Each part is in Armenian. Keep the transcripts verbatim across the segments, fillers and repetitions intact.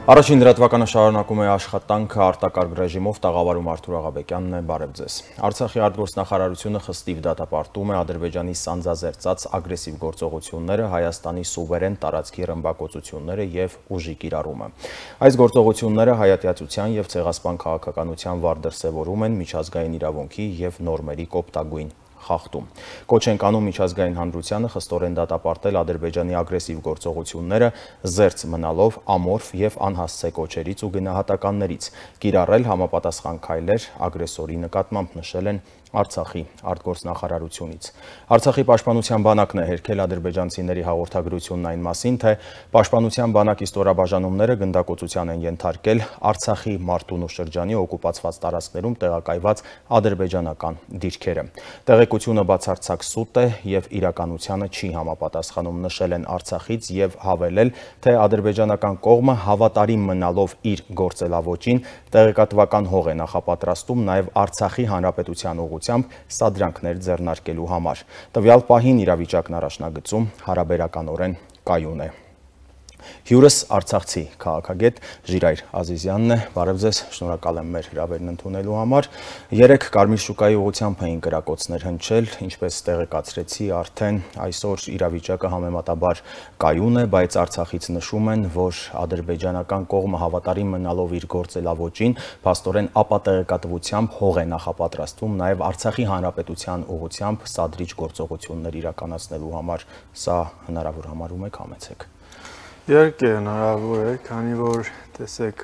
Առաջին լրատվականը շարունակում է աշխատանքը արտակարգ ռեժիմով տաղավարում Արթուր Աղաբեկյանն է, բարև ձեզ։ Արցախի արտգործնախարարությունը խստիվ դատապարտում է Ադրբեջանի սանձազերծած ագրեսիվ գործողությունները, Հայաստանի սուվերեն տարածքի ռմբակոծությունները եւ ուժի կիրառումը։ Այս գործողությունները հայատյացության եւ ցեղասպան քաղաքականության վառ դրսեւորում են միջազգային իրավունքի եւ նորմերի կոպտագույն խախտում։ Կոչ ենք անում միջազգային հանրությանը խստորեն դատապարտել Ադրբեջանի ագրեսիվ գործողությունները, զերծ մնալով ամորֆ եւ անհասցե կոչերից ու գնահատականներից, կիրառել համապատասխան քայլեր ագրեսորի նկատմամբ, նշել են Արցախի արտգործնախարարությունից։ Արցախի պաշտպանության բանակն է հերքել ադրբեջանցիների հաղորդագրությունն այն մասին, թե պաշտպանության բանակի ստորաբաժանումները գնդակոծության են ենթարկել Արցախի Մարտունու շրջանի օկուպացված տարածքներում տեղակայված ադրբեջանական դիրքերը։ Տեղեկությունը բացարձակ սուտ է եւ իրականությանը չի համապատասխանում, նշել են Արցախից եւ հավելել, թե ադրբեջանական կողմը հավատարիմ մնալով իր գործելավոճին տեղեկատվական հող է նախապատրաստում նաեւ Արցախի հանրապետության ուղղությամբ սադրանքներ ձեռնարկելու համար։ Տվյալ պահին իրավիճակն առաջնագծում հարաբերականորեն կայուն է։ Հյուրս արցախցի քաղաքագետ Ժիրայր Ազիզյանն է, բարև ձեզ, շնորհակալ եմ մեր հրավերն ընդունելու համար։ Երեք Կարմիր շուկայի ուղղությամբ էին կրակոցներ հնչել, ինչպես տեղեկացրեցի, արդեն այսօր իրավիճակը համեմատաբար կայուն է, բայց Արցախից նշում են, որ ադրբեջանական կողմը հավատարիմ մնալով իր գործելավոճին, փաստորեն ապատեղեկատվությամբ հող է նախապատրաստվում նաև Արցախի հանրապետության ուղղությամբ սադրիչ գործողություններ իրականացնելու համար։ Սա հնարավոր համարում եք, համեցեք։ Իհարկե հնարավոր է, քանի որ տեսեք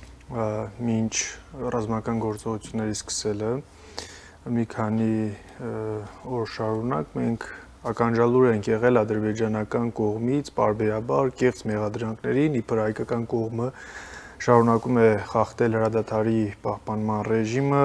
մինչ ռազմական գործողությունների սկսելը մի քանի օր շարունակ մենք ականջալուր ենք եղել ադրբեջանական կողմից պարբերաբար կեղծ մեղադրանքներին, իբր հայկական կողմը շարունակում է խախտել հրադադարի պահպանման ռեժիմը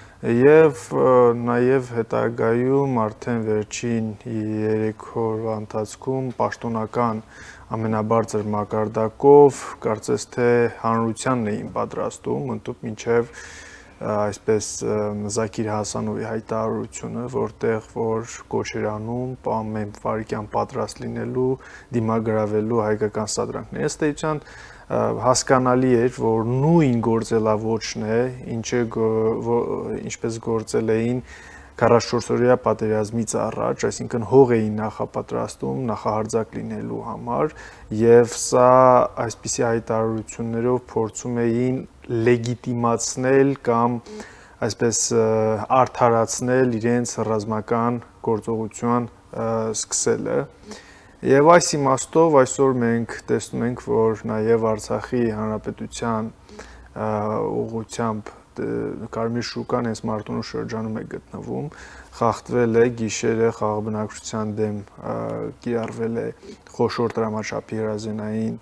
եւ նաեւ հետագայում արդեն վերջին երեք օրվա ընթացքում պաշտոնական ամենաբարձր մակարդակով կարծես թե հանրությանն էին պատրաստում ընդཐུպ մինչև այսպես Զաքիր Հասանովի հայտարարությունը, որտեղ որ կոչեր անում ամեն վարքյան պատրաստ լինելու, դիմագրավելու հայկական սադրանքներ։ Ըստ էության հասկանալի էր, որ նույն գործելավոճն է, ինչը ինչպես գործել էին քառասունչորսօրյա պատերազմից առաջ, այսինքն հող էին նախապատրաստում նախահարձակ լինելու համար եւ սա այսպիսի հայտարարություններով փորձում էին լեգիտիմացնել կամ այսպես արդարացնել իրենց ռազմական գործողության սկսելը եւ այս իմաստով այսօր մենք տեսնում ենք, որ նաեւ Արցախի հանրապետության ուղղությամբ Կարմիր շուկան հենց Մարտունու շրջանում է գտնվում, խախտվել է գիշերը խաղաբնակչության դեմ կիրառվել է խոշոր տրամաչափի հրազենային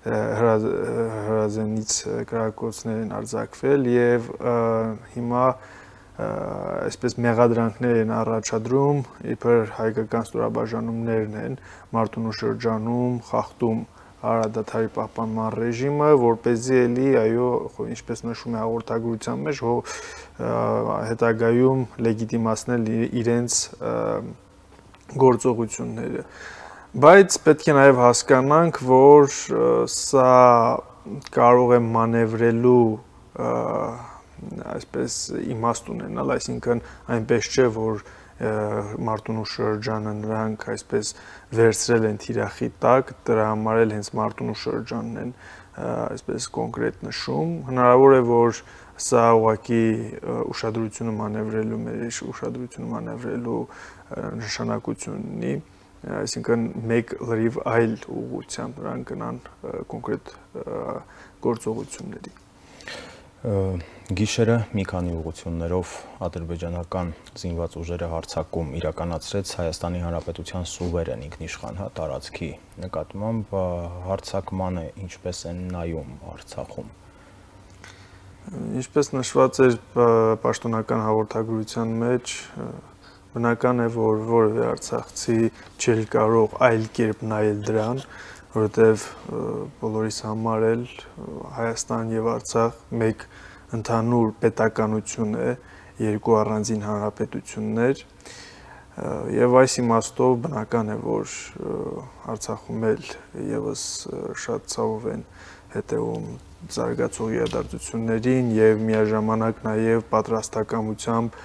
հրազենից կրակոցներ են արձակվել եւ հիմա այսպես մեղադրանքներ են առաջադրում, իբր հայկական ստորաբաժանումներն են Մարտունու շրջանում խախտում Արադաթարի պահպանման ռեժիմը, որպեսզի էլի, այո, ինչպես նշում է հաղորդագրության մեջ, հետագայում լեգիտիմացնել իրենց գործողությունները։ Բայց պետք է նաև հասկանանք, որ սա կարող է մանևրելու այսպես իմաստ ունենալ, այսինքն այնպես չէ, որ Մարտունու շրջանը նրանք այսպես վերցրել են թիրախի տակ, դրա համար էլ հենց Մարտունու շրջանն են այսպես կոնկրետ նշում։ Հնարավոր է, որ սա ուղղակի ուշադրությունը մանևրելու մեր ուշադրությունը մանևրելու նշանակություն ունի, այսինքն մեկ լրիվ այլ ուղղությամբ նրանք գնան կոնկրետ գործողությունների։ Գիշերը մի քանի ուղղություններով ադրբեջանական զինված ուժերը հարձակում իրականացրեց Հայաստանի Հանրապետության սուվերեն ինքնիշխան տարածքի նկատմամբ, հարձակմանը ինչպես են նայում Արցախում։ Ինչպես նշված էր պաշտոնական հաղորդագրության մեջ, բնական է, որ որևէ արցախցի չէր կարող այլ կերպ նայել դրան, որովհետև բոլորիս համար էլ Հայաստան եւ Արցախ մեկ ընդհանուր պետականություն է, երկու առանձին հանրապետություններ եւ այս իմաստով բնական է, որ Արցախում էլ եւս շատ ցավով են հետեւում զարգացող իրադարձություններին եւ միաժամանակ նաեւ պատրաստակամությամբ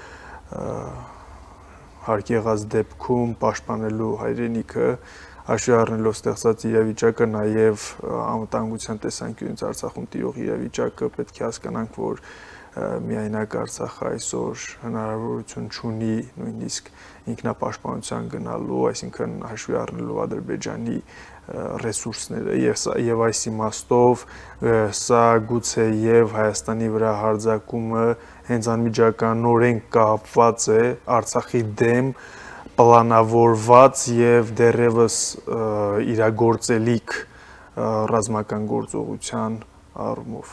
հարկ եղած դեպքում պաշտպանելու հայրենիքը, հաշվի առնելով ստեղծած իրավիճակը, նաեւ անվտանգության տեսանկյունից Արցախում տիրող իրավիճակը, պետք է հասկանանք, որ միայնակ Արցախը այսօր հնարավորություն չունի նույնիսկ ինքնապաշտպանության գնալու, այսինքն հաշվի առնելով Ադրբեջանի ռեսուրսները եւ այս իմաստով սա գուցե եւ Հայաստանի վրա հարձակումը հենց անմիջականորեն կապված է Արցախի դեմ պլանավորված եւ դեռևս իրագործելիք ռազմական գործողության առումով։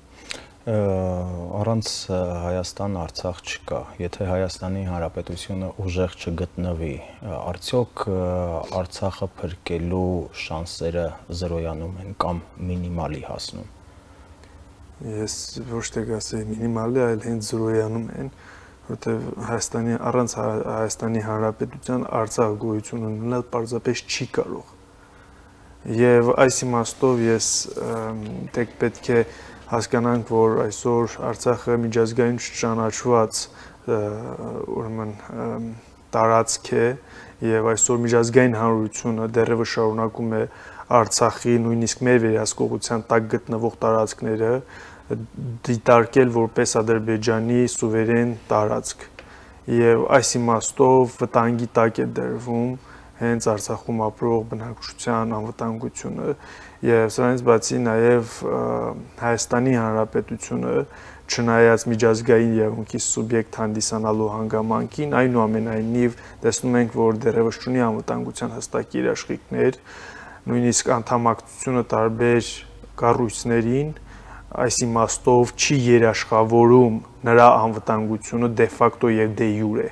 Առանց Հայաստան-Արցախ չկա, եթե Հայաստանի Հանրապետությունը ուժեղ չգտնվի, արդյոք Արցախը փրկելու շանսերը զրոյանում են կամ մինիմալի հասնում։ Ես ոչ թե կասեի մինիմալի, այլ հենց զրոյանում են, որտեղ Հայաստանի առանց Հայաստանի Հանրապետության Արցախ գոյություն ունենալ պարզապես չի կարող։ Եվ այս իմաստով ես դեք պետք է հասկանանք, որ այսօր Արցախը միջազգային չճանաչված ուրեմն տարածք է եւ այսօր միջազգային հանրությունը դեռևս շարունակում է Արցախի նույնիսկ մեր վերահսկողության տակ գտնվող տարածքները դիտարկել որպես Ադրբեջանի սուվերեն տարածք եւ այս իմաստով վտանգի տակ է դրվում հենց Արցախում ապրող բնակչության անվտանգությունը եւ սրանից բացի նաեւ Հայաստանի Հանրապետությունը չնայած միջազգային իրավունքի սուբյեկտ հանդիսանալու հանգամանքին այնուամենայնիվ տեսնում ենք, որ դեռևս չունի անվտանգության հստակ երաշխիքներ, նույնիսկ անդամակցությունը տարբեր կառույցներին այս իմաստով չի երաշխավորում նրա անվտանգությունը դե ֆակտո եւ դե յուրե։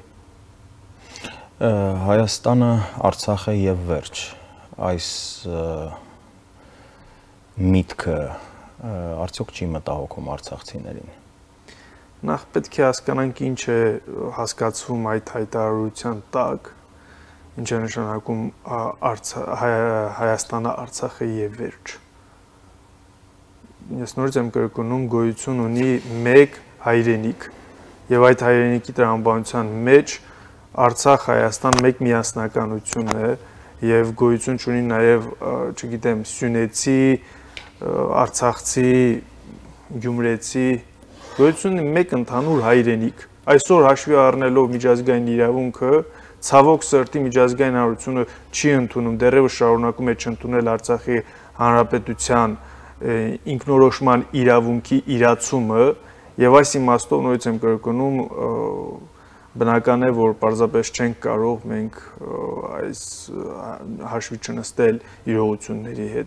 Հայաստանը, Արցախը եւ վերջ այս միտքը արդյոք չի մտահոգում արցախցիներին։ Նախ պետք է հասկանանք ինչ է հասկացվում այդ հայտարարության տակ, ինչ է նշանակում Հայաստանը, Արցախը եւ վերջ։ Ես նորից եմ կրկնում, գոյություն ունի մեկ հայրենիք եւ այդ հայրենիքի տրամաբանության մեջ Արցախ, Հայաստան մեկ միասնականություն է եւ գոյություն ունի նաեւ, չգիտեմ, սյունեցի, արցախցի, գյումրեցի, գոյություն ունի մեկ ընդհանուր հայրենիք։ Այսօր հաշվի առնելով միջազգային իրավունքը, ցավոք սրտի միջազգային հանրությունը չի ընդունում, դեռևս շարունակում է չընդունել Արցախի Հանրապետության ինքնորոշման իրավունքի իրացումը եւ այս իմաստով նույնիսկ եմ կրկնում բնական է, որ պարզապես չենք կարող մենք այս հաշվի չնստել իրողությունների հետ։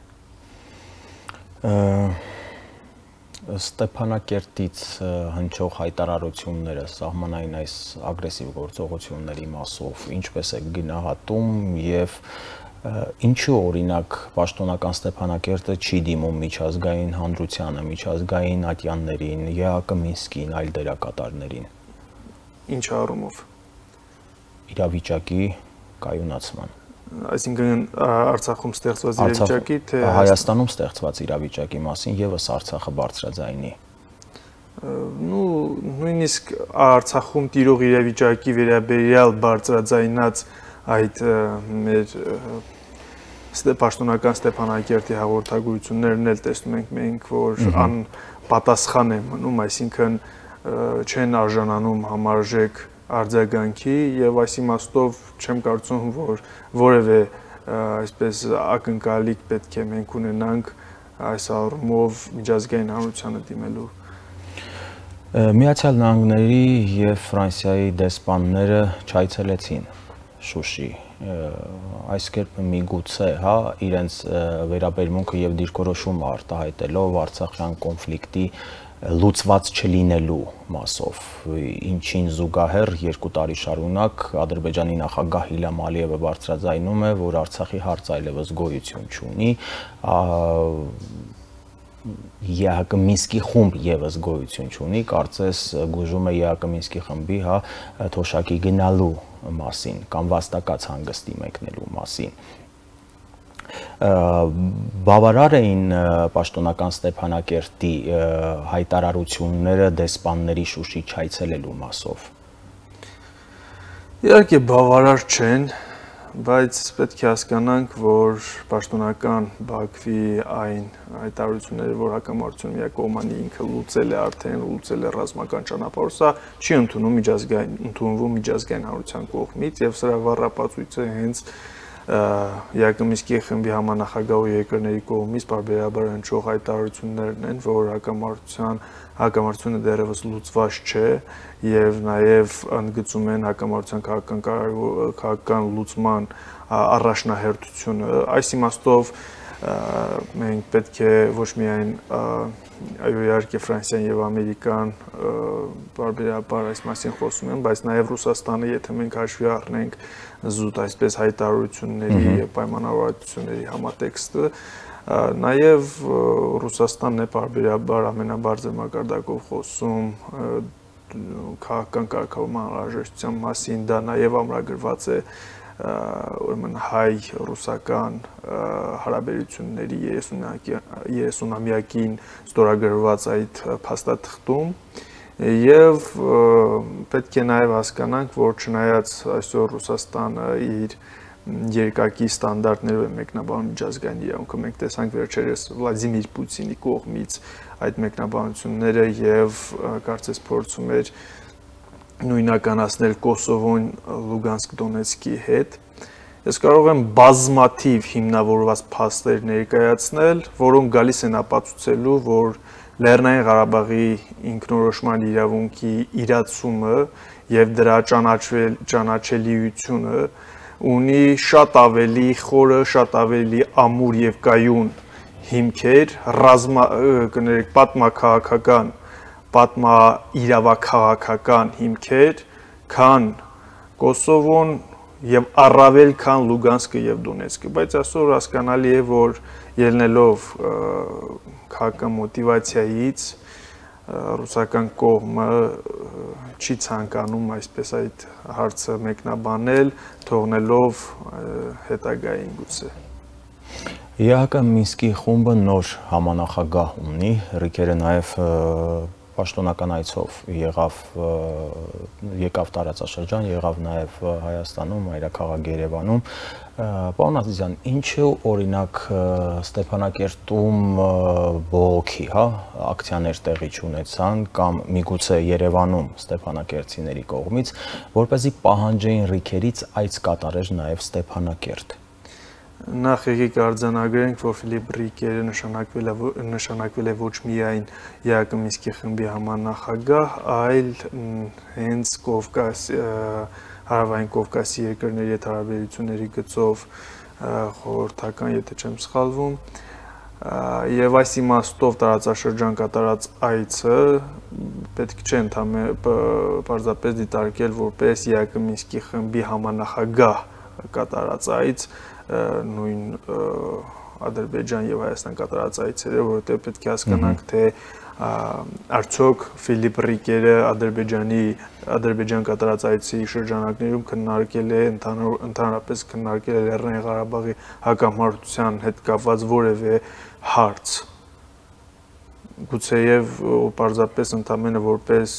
Ստեփանակերտից հնչող հայտարարությունները սահմանային այս ագրեսիվ գործողությունների մասով ինչպես է գնահատում եւ ինչու օրինակ պաշտոնական Ստեփանակերտը չի դիմում միջազգային հանրությանը, միջազգային ատյաններին, ԵԱԿ Մինսկին, այլ դերակատարներին։ Ինչ առումով։ Իրավիճակի կայունացման։ Այսինքն Արցախում ստեղծված իրավիճակի թե Հայաստանում ստեղծված իրավիճակի մասին եւս Արցախը բարձրաձայնի։ Ну, նույնիսկ Արցախում տիրող իրավիճակի վերաբերյալ բարձրաձայնած այդ մեր պաշտոնական Ստեփանակերտի հաղորդագրություններն էլ տեսնում ենք մենք, որ անպատասխան են մնում, այսինքն չեն արժանանում համարժեք արձագանքի եւ այս իմաստով չեմ կարծում, որ որևէ այսպես ակնկալիք պետք է մենք ունենանք այս առումով միջազգային հանրությանը դիմելու։ Միացյալ Նահանգների եւ Ֆրանսիայի դեսպանները չայցելեցին Շուշի, այս կերպ միգուցե, հա, իրենց վերաբերմունքը եւ դիրքորոշումը արտահայտելով Արցախյան կոնֆլիկտի լուծված չլինելու մասով, ինչին զուգահեռ երկու տարի շարունակ Ադրբեջանի նախագահ Իլհամ Ալիևը բարձրաձայնում է, որ Արցախի հարց այլևս գոյություն չունի, ԵԱՀԿ Մինսկի խումբ եւս գոյություն չունի, կարծես գուժում է ԵԱՀԿ Մինսկի խմբի, հա, թոշակի գնալու մասին կամ վաստակած հանգստի մեկնելու մասին։ Բավարար էին պաշտոնական Ստեփանակերտի հայտարարությունները դեսպանների Շուշի չայցելելու մասով։ Իհարկե բավարար չեն, բայց պետք է հասկանանք, որ պաշտոնական Բաքվի այն հայտարարությունները, որ հակամարտությունը միակողմանի ինքը լուծել է արդեն, լուծել է ռազմական ճանապարհով, սա չի ընդունում միջազգային, ընդունվում միջազգային հանրության կողմից եւ սրա վառապացույցը հենց Յակոմիսկի խմբի համանախագահ ու երկրների կողմից բարբերաբար հնչող հայտարարություններն են, որ հակամարտության հակամարտությունը դեռևս լուծված չէ եւ նաեւ ընդգծում են հակամարտության քաղաքական լուծման առաջնահերթությունը։ Այս իմաստով մենք պետք է ոչ միայն այո իհարկե Ֆրանսիան եւ Ամերիկան բարբերաբար այս մասին խոսում են, բայց նաեւ Ռուսաստանը, եթե մենք հաշվի առնենք զուտ այսպես հայտարարությունների եւ պայմանավորվածությունների համատեքստը, նաեւ Ռուսաստանն է բարբերաբար ամենաբարձր մակարդակով խոսում քաղաքական կարգավորման անհրաժեշտության մասին, դա նաեւ ամրագրված է ուրեմն հայ-ռուսական հարաբերությունների երեսունամյակին ստորագրված այդ փաստաթղթում եւ պետք է նաեւ հասկանանք, որ չնայած այսօր Ռուսաստանը իր երկակի ստանդարտներով է մեկնաբանում միջազգային իրավունքը, մենք տեսանք վերջերս Վլադիմիր Պուտինի կողմից այդ մեկնաբանությունները եւ կարծես փորձում էր նույնականացնել Կոսովոն Լուգանսկ Դոնեցկի հետ։ Ես կարող եմ բազմաթիվ հիմնավորված փաստեր ներկայացնել, որոնք գալիս են ապացուցելու, որ Լեռնային Ղարաբաղի ինքնորոշման իրավունքի իրացումը եւ դրա ճանաչելիությունը ունի շատ ավելի խորը, շատ ավելի ամուր եւ կայուն հիմքեր, ռազմա կներեք պատմաքաղաքական պատմա իրավաքաղաքական հիմքեր, քան Կոսովոն եւ առավել քան Լուգանսկը եւ Դոնեցկը, բայց այսօր հասկանալի է, որ ելնելով քաղաքական մոտիվացիայից ռուսական կողմը չի ցանկանում այսպես այդ հարցը մեկնաբանել, թողնելով հետագային գուցե։ ԵԱՀԿ Մինսկի խումբը նոր համանախագահ ունի, Ռիկերը նաև պաշտոնական այցով եղավ եկավ տարածաշրջան, եղավ նաև Հայաստանում, մայրաքաղաք Երևանում։ Պարոն Ազիզյան, ինչու օրինակ Ստեփանակերտում բողոքի, հա, ակցիաներ տեղի չունեցան կամ միգուցե Երևանում ստեփանակերտցիների կողմից, որպեսզի պահանջեին Ռիկերից այց կատարեր նաև Ստեփանակերտ։ Նախ եկեք արձանագրենք, որ Ֆիլիպ Ռիկերը նշանակվել է, նշանակվել է ոչ միայն ԵԱՀԿ Մինսկի խմբի համանախագահ, այլ հենց Կովկաս, Հարավային Կովկասի երկրների հետ հարաբերությունների գծով խորհրդական, եթե չեմ սխալվում, եւ այս իմաստով տարածաշրջան կատարած այցը պետք չէ ընդհանրապես պարզապես դիտարկել որպես ԵԱՀԿ Մինսկի խմբի համանախագահ կատարած այց, նույն Ադրբեջան եւ Հայաստան կատարած այցերը, որովհետեւ պետք է հասկանանք, թե արդյոք Ֆիլիպ Ռիկերը Ադրբեջանի Ադրբեջան կատարած այցի շրջանակներում քննարկել է ընդհանրապես քննարկել է Լեռնային Ղարաբաղի հակամարտության հետ կապված որևէ հարց։ Գուցեև պարզապես ընդամենը որպես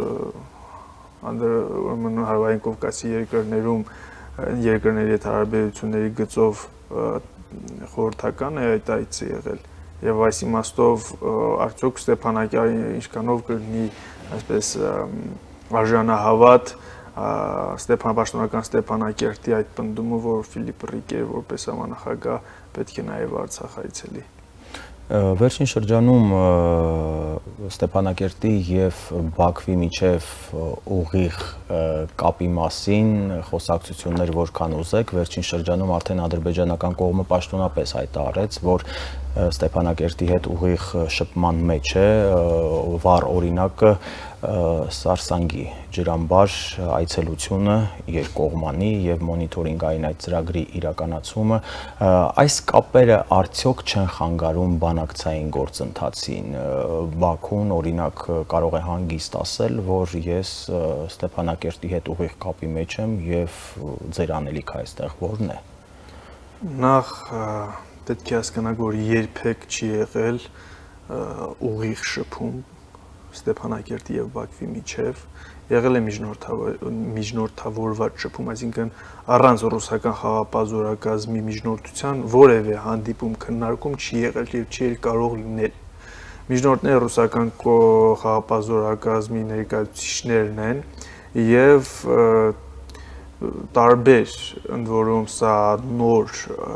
Հարավային Կովկասի երկրներում երկրների հետ հարաբերությունների գծով խորհրդական է այդ այցը եղել եւ այս իմաստով արդյոք Ստեփանակերտը ինչքանով կլինի այսպես արժանահավատ Ստեփան պաշտոնական Ստեփանակերտի այդ պնդումը, որ Ֆիլիպ Ռիկերը որպես համանախագահ պետք է նաեւ Արցախ այցելի։ Վերջին շրջանում Ստեփանակերտի եւ Բաքվի միջև ուղիղ կապի մասին խոսակցություններ որքան ուզեք, վերջին շրջանում արդեն ադրբեջանական կողմը պաշտոնապես հայտարարեց, որ Ստեփանակերտի հետ ուղիղ շփման մեջ է, վառ օրինակը Սարսանգի ջրամբար այցելությունը երկկողմանի եւ մոնիթորինգային այդ ծրագրի իրականացումը, այս կապերը արդյոք չեն խանգարում բանակցային գործընթացին։ Բաքուն օրինակ կարող է հանգիստ ասել, որ ես Ստեփանակերտի հետ ուղիղ կապի մեջ եմ եւ ձեր անելիքը այստեղ որն է։ Նախ պետք է հասկանանք, որ երբեք չի եղել ուղիղ շփում Ստեփանակերտի եւ Բաքվի միջև, եղել է միջնորդավորված շփում, այսինքն առանց ռուսական խաղապազորակազմի միջնորդության որևէ հանդիպում քննարկում չի եղել եւ չի կարող լինել։ Միջնորդները ռուսական խաղապազորակազմի ներկայացուցիչներն են եւ տարբեր, ընդ որում սա նոր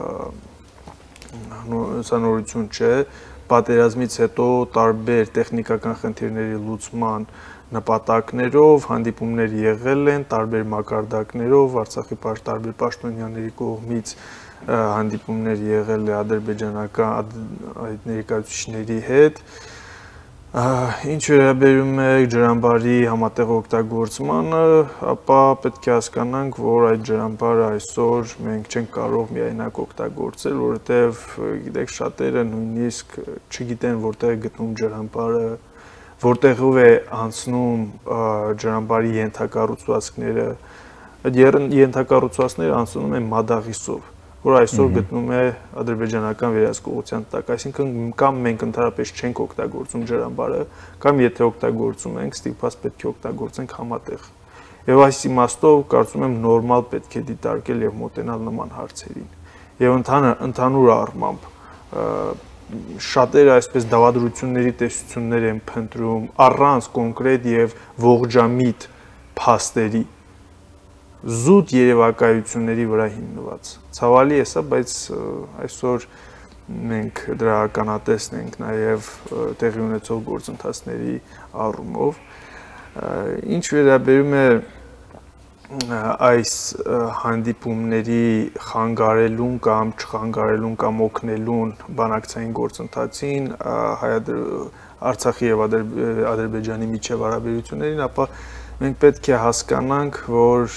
սա նորություն չէ, պատերազմից հետո տարբեր տեխնիկական խնդիրների լուծման նպատակներով հանդիպումներ եղել են, տարբեր մակարդակներով, Արցախի տարբեր պաշտոնյաների կողմից հանդիպումներ եղել է ադրբեջանական այդ ներկայացուցիչների հետ։ Ինչ վերաբերում է ջրամբարի համատեղ օգտագործմանը, ապա պետք է հասկանանք, որ այդ ջրամբարը այսօր մենք չենք կարող միայնակ օգտագործել, որովհետև գիտեք շատերը նույնիսկ չգիտեն որտեղ է գտնում ջրամբարը, որտեղով է անցնում ջրամբարի ենթակառուցվածքները։ Այդ ենթակառուցվածքները անցնում են Մադաղիսով, որ այսօր գտնում է ադրբեջանական վերահսկողության տակ, այսինքն կամ մենք ընդհանրապես չենք օգտագործում ջրամբարը, կամ եթե օգտագործում ենք, ստիպված պետք է օգտագործենք համատեղ։ Եվ այս իմաստով կարծում եմ նորմալ պետք է դիտարկել եւ մոտենալ նման հարցերին։ Եվ ընդհանուր առմամբ շատերը այսպես դավադրությունների տեսություններ են փնտրում առանց կոնկրետ եւ ողջամիտ փաստերի, զուտ երևակայությունների վրա հիմնված։ Ցավալի է սա, բայց այսօր մենք դրա ականատեսն ենք նաև տեղի ունեցող գործընթացների առումով։ Ինչ վերաբերում է այս հանդիպումների խանգարելուն կամ չխանգարելուն կամ օգնելուն բանակցային գործընթացին Արցախի եւ Ադրբեջանի միջև հարաբերություններին, ապա մենք պետք է հասկանանք, որ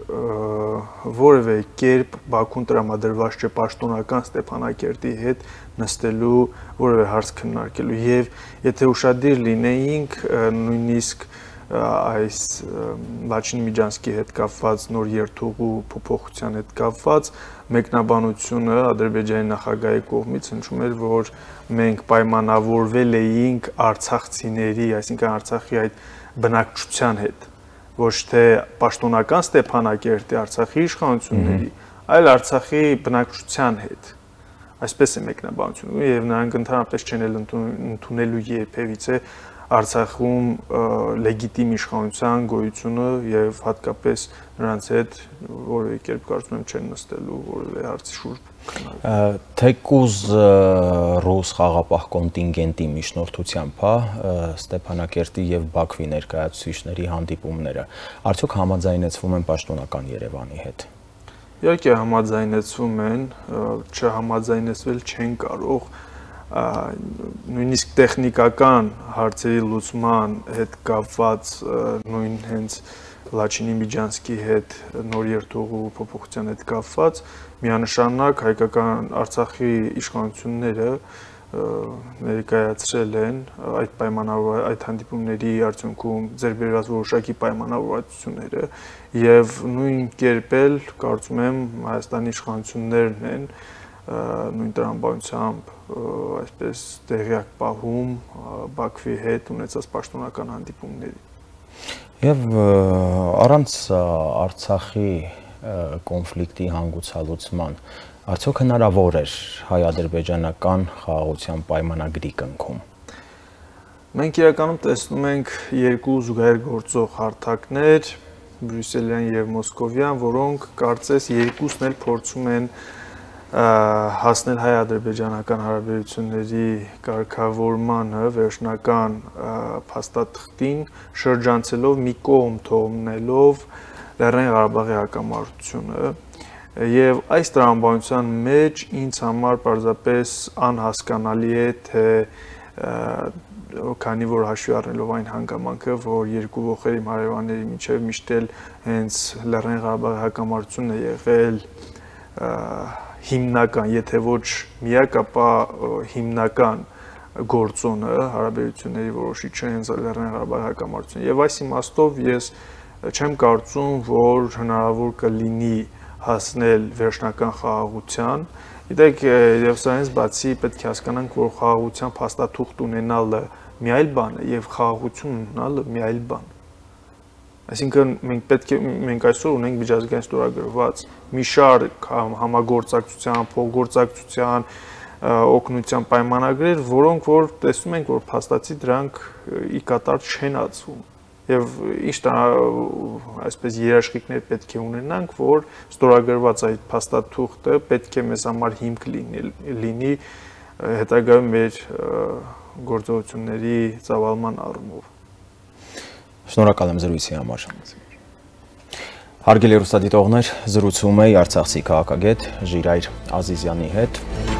որևէ կերպ Բաքուն տրամադրված չէ պաշտոնական Ստեփանակերտի հետ նստելու, որևէ հարց քննարկելու եւ եթե ուշադիր լինեինք, նույնիսկ այս Լաչինի Միջանցքի հետ կապված նոր երթուղու փոփոխության հետ կապված մեկնաբանությունը Ադրբեջանի նախագահի կողմից հնչում էր, որ մենք պայմանավորվել էինք արցախցիների, այսինքն Արցախի այդ բնակչության հետ, ոչ թե պաշտոնական Ստեփանակերտի Արցախի իշխանությունների, այլ Արցախի բնակչության հետ։ Այսպես է մեկնաբանությունը եւ նրանք ընդհանրապես չեն ընդունելու երբևիցե Արցախում լեգիտիմ իշխանության գոյությունը եւ հատկապես նրանց հետ որևէ կերպ կարծում եմ չեն նստելու որևէ հարցի շուրջ քննարկել։ Թեկուզ ռուս խաղապահ կոնտինգենտի միջնորդությամբ, հա, Ստեփանակերտի եւ Բաքվի ներկայացուցիչների հանդիպումները արդյոք համաձայնեցվում են պաշտոնական Երևանի հետ։ Իհարկե համաձայնեցվում են, չհամաձայնեցվել չեն կարող նույնիսկ տեխնիկական հարցերի լուծման հետ կապված նույն հենց Լաչինի Միջանցքի հետ նոր երթուղու փոփոխության հետ կապված միանշանակ հայկական Արցախի իշխանությունները ներկայացրել են այդ պայմանավոր այդ հանդիպումների արդյունքում ձեռբերված որոշակի պայմանավորվածությունները եւ նույն կերպ էլ կարծում եմ Հայաստանի իշխանություններն են նույն տրամաբանությամբ այսպես տեղյակ պահում Բաքվի հետ ունեցած պաշտոնական հանդիպումների։ Եվ առանց Արցախի կոնֆլիկտի հանգուցալուծման արդյոք հնարավոր էր հայ-ադրբեջանական խաղաղության պայմանագրի կնքում։ Մենք իրականում տեսնում ենք երկու զուգահեռ գործող հարթակներ, բրյուսելյան եւ մոսկովյան, որոնք կարծես երկուսն էլ փորձում են հասնել հայ-ադրբեջանական հարաբերությունների կարգավորմանը վերջնական փաստաթղթին շրջանցելով մի կողմ թողնելով Լեռնային Ղարաբաղի հակամարտությունը եւ այս տրամաբանության մեջ ինձ համար պարզապես անհասկանալի է թե քանի որ հաշվի առնելով այն հանգամանքը, որ երկու ողերի հարևանների միջև միշտ էլ հենց Լեռնային Ղարաբաղի հակամարտությունն է եղել հիմնական, եթե ոչ միակ, ապա հիմնական գործոնը հարաբերությունների որոշիչը հենց Լեռնային Ղարաբաղի հակամարտությունն է։ Եվ այս իմաստով ես չեմ կարծում, որ հնարավոր կլինի հասնել վերջնական խաղաղության։ Գիտեք, եւ սրանից բացի պետք է հասկանանք, որ խաղաղության փաստաթուղթ ունենալը մի այլ բան է եւ խաղաղություն ունենալը մի այլ բան։ Այսինքն մենք պետք է մենք այսօր ունենք միջազգային ստորագրված մի շարք համագործակցության, փոխգործակցության, օգնության պայմանագրեր, որոնք որ տեսնում ենք, որ փաստացի դրանք ի կատար չեն ածվում։ Եվ իշտ այսպես երաշխիքներ պետք է ունենանք, որ ստորագրված այդ փաստաթուղթը պետք է մեզ համար հիմք լինի հետագայում մեր գործողությունների ծավալման առումով։ Շնորհակալ եմ զրույցի համար։ Հարգելի հեռուստադիտողներ, զրուցում էի արցախցի քաղաքագետ Ժիրայր Ազիզյանի հետ։